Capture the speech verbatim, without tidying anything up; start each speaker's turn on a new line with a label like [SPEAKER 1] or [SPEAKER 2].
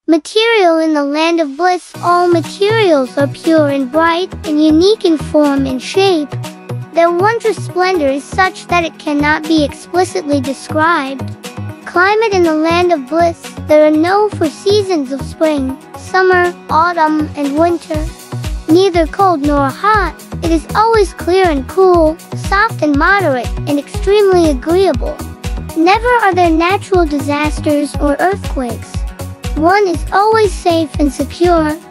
[SPEAKER 1] Material in the land of bliss. All materials are pure and bright, and unique in form and shape. Their wondrous splendor is such that it cannot be explicitly described. Climate in the land of bliss. There are no four seasons of spring, summer, autumn, and winter. Neither cold nor hot. It is always clear and cool, soft and moderate, and extremely agreeable. Never are there natural disasters or earthquakes. One is always safe and secure.